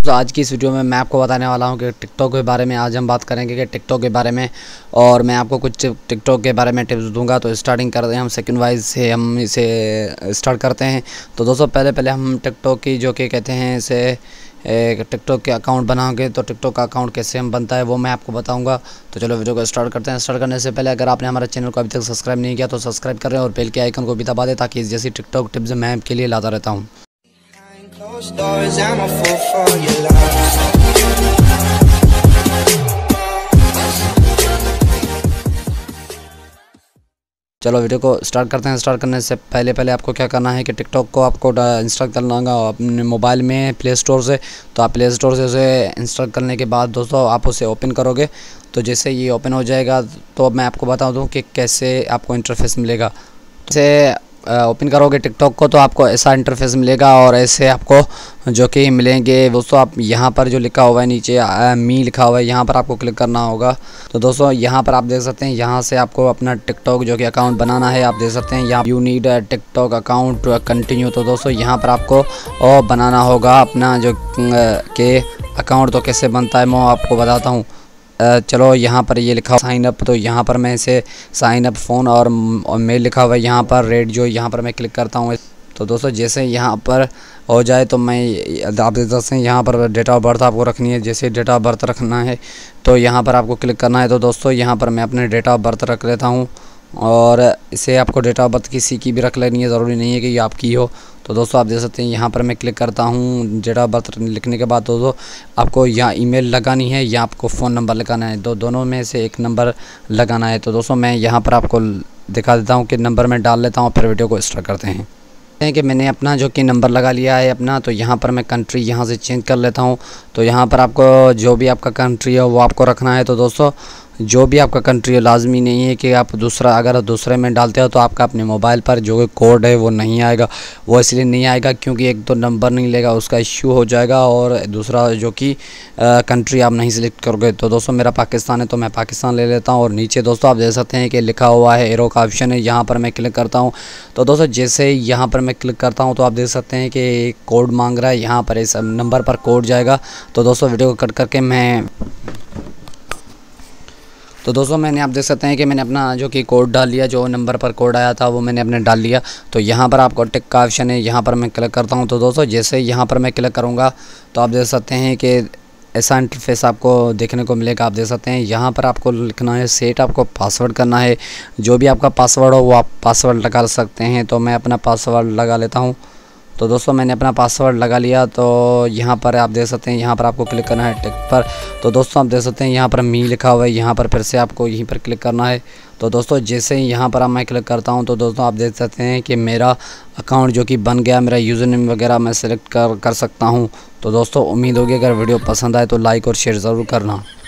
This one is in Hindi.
तो आज की इस वीडियो में मैं आपको बताने वाला हूं कि टिकटॉक के बारे में। आज हम बात करेंगे कि टिकटॉक के बारे में, और मैं आपको कुछ टिकटॉक के बारे में टिप्स दूंगा। तो स्टार्टिंग करते हैं हम सेकंड वाइज से, हम इसे स्टार्ट करते हैं। तो दोस्तों पहले हम टिकटॉक की जो कि कहते हैं इसे एक टिकटॉक के अकाउंट बनाओगे तो टिकटॉक का अकाउंट कैसे हम बनता है वो मैं आपको बताऊंगा। तो चलो वीडियो को स्टार्ट करते हैं। स्टार्ट करने से पहले अगर आपने हमारे चैनल को अभी तक सब्सक्राइब नहीं किया तो सब्सक्राइब करें और बेल के आइकन को भी दबा दें ताकि इस जैसी टिकटॉक टिप्स मैं आपके लिए लाता रहता हूँ। चलो वीडियो को स्टार्ट करते हैं। स्टार्ट करने से पहले आपको क्या करना है कि टिकटॉक को आपको इंस्टॉल करना होगा अपने मोबाइल में प्ले स्टोर से। तो आप प्ले स्टोर से उसे इंस्टॉल करने के बाद दोस्तों आप उसे ओपन करोगे। तो जैसे ये ओपन हो जाएगा तो मैं आपको बता दूं कि कैसे आपको इंटरफेस मिलेगा। जैसे ओपन करोगे टिकटॉक को तो आपको ऐसा इंटरफेस मिलेगा और ऐसे आपको जो कि मिलेंगे दोस्तों। आप यहाँ पर जो लिखा हुआ है नीचे मी लिखा हुआ है, यहाँ पर आपको क्लिक करना होगा। तो दोस्तों यहाँ पर आप देख सकते हैं, यहाँ से आपको अपना टिकटॉक जो कि अकाउंट बनाना है। आप देख सकते हैं यहाँ you need TikTok account to continue. तो दोस्तों यहाँ पर आपको बनाना होगा अपना जो के अकाउंट। तो कैसे बनता है मैं आपको बताता हूँ। चलो यहाँ पर ये लिखा साइन अप, तो यहाँ पर मैं इसे साइन अप फ़ोन और मेल लिखा हुआ है यहाँ पर रेड, जो यहाँ पर मैं क्लिक करता हूँ। तो दोस्तों जैसे यहाँ पर हो जाए तो मैं आप देख सकते हैं यहाँ पर डेट ऑफ बर्थ आपको रखनी है। जैसे डेट ऑफ बर्थ रखना है तो यहाँ पर आपको क्लिक करना है। तो दोस्तों यहाँ पर मैं अपने डेट ऑफ बर्थ रख लेता हूँ और इसे आपको डेट ऑफ बर्थ किसी की भी रख लेनी है, ज़रूरी नहीं है कि ये आपकी हो। तो दोस्तों आप देख सकते हैं यहाँ पर मैं क्लिक करता हूँ। डेट ऑफ बर्थ लिखने के बाद दोस्तों आपको यहाँ ईमेल लगानी है या आपको फ़ोन नंबर लगाना है। दोनों में से एक नंबर लगाना है। तो दोस्तों मैं यहाँ पर आपको दिखा देता हूँ कि नंबर मैं डाल लेता हूँ, फिर वीडियो को स्टार्ट करते हैं। कि मैंने अपना जो कि नंबर लगा लिया है अपना। तो यहाँ पर मैं कंट्री यहाँ से चेंज कर लेता हूँ। तो यहाँ पर आपको जो भी आपका कंट्री है वो आपको रखना है। तो दोस्तों जो भी आपका कंट्री है, लाजमी नहीं है कि आप दूसरा, अगर दूसरे में डालते हो तो आपका अपने मोबाइल पर जो कोड है वो नहीं आएगा। वो इसलिए नहीं आएगा क्योंकि एक तो नंबर नहीं लेगा, उसका इश्यू हो जाएगा, और दूसरा जो कि कंट्री आप नहीं सिलेक्ट करोगे। तो दोस्तों मेरा पाकिस्तान है तो मैं पाकिस्तान ले लेता हूँ। और नीचे दोस्तों आप देख सकते हैं कि लिखा हुआ है एरो का ऑप्शन है, यहाँ पर मैं क्लिक करता हूँ। तो दोस्तों जैसे यहाँ पर मैं क्लिक करता हूँ तो आप देख सकते हैं कि कोड मांग रहा है, यहाँ पर इस नंबर पर कोड जाएगा। तो दोस्तों वीडियो को कट करके तो दोस्तों मैंने आप देख सकते हैं कि मैंने अपना जो कि कोड डाल लिया, जो नंबर पर कोड आया था वो मैंने अपने डाल लिया। तो यहाँ पर आपको टिक का ऑप्शन है, यहाँ पर मैं क्लिक करता हूँ। तो दोस्तों जैसे यहाँ पर मैं क्लिक करूँगा तो आप देख सकते हैं कि ऐसा इंटरफेस आपको देखने को मिलेगा। आप देख सकते हैं यहाँ पर आपको लिखना है सेट, आपको पासवर्ड करना है। जो भी आपका पासवर्ड हो वो आप पासवर्ड लगा सकते हैं। तो मैं अपना पासवर्ड लगा लेता हूँ। तो दोस्तों मैंने अपना पासवर्ड लगा लिया। तो यहाँ पर आप देख सकते हैं, यहाँ पर आपको क्लिक करना है टिक पर। तो दोस्तों आप देख सकते हैं यहाँ पर मी लिखा हुआ है, यहाँ पर फिर से आपको यहीं पर क्लिक करना है। तो दोस्तों जैसे ही यहाँ पर मैं क्लिक करता हूँ तो दोस्तों आप देख सकते हैं कि मेरा अकाउंट जो कि बन गया, मेरा यूज़र नेम वगैरह मैं सेलेक्ट कर सकता हूँ। तो दोस्तों उम्मीद होगी अगर वीडियो पसंद आए तो लाइक और शेयर ज़रूर करना।